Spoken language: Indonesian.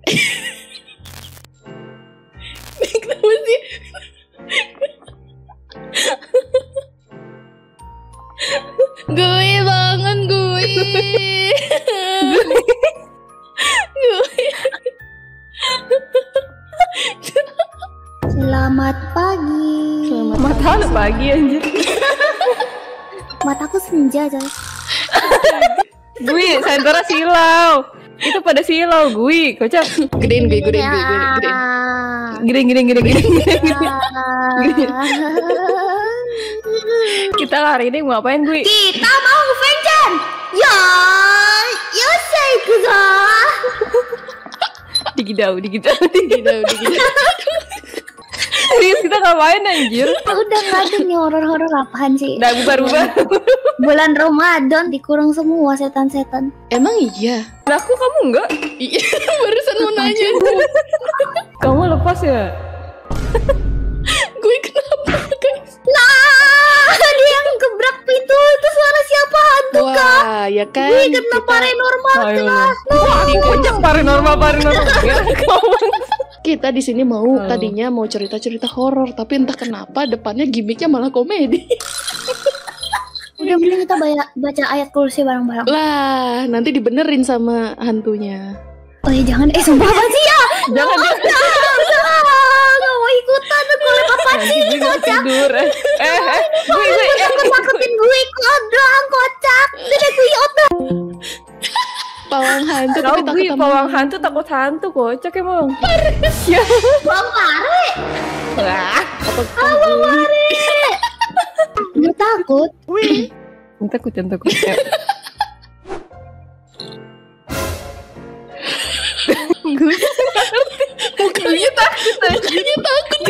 Kenapa sih? Gue bangun gue. Selamat pagi. Mata pagi anjir. Mataku senja coy. Gue senternya silau. Itu pada silau gue, kocak. Gedein gue, gedein. Kita hari ini mau ngapain gue? Kita mau vengeance. Ya, yosei kuzo. Digidau. Serius kita ngapain anjir? Udah nggak ada nih horor-horor apaan sih? Udah bubar. Bulan Ramadan dikurung semua setan-setan. Emang iya? Nah, aku kamu enggak? Iya, barusan mau nanya. Kamu lepas ya? Gue kenapa guys? Nah, dia yang gebrak pintu itu suara siapa? Hantu kah? Wah, ya kan. Wih, kena paranormal kah? Wah, dikocak paranormal. Kita di sini tadinya mau cerita-cerita horor, tapi entah kenapa depannya gimmicknya malah komedi. Udah mending kita baca ayat kursi bareng-bareng. Lah, nanti dibenerin sama hantunya. Oh ya jangan, sumpah apa sih ya? Jangan. Gak mau ikutan, aku apa sih ini kocak? Tidur. Gue Takut-takutin gue kodang kocak. Tidak gue otak. Pawang hantu tahu tapi takut gue sama pawang hantu takut hantu kocak emang. Bang Pare. Wah, Bang Pare. Gue takut. jangan takut. Gue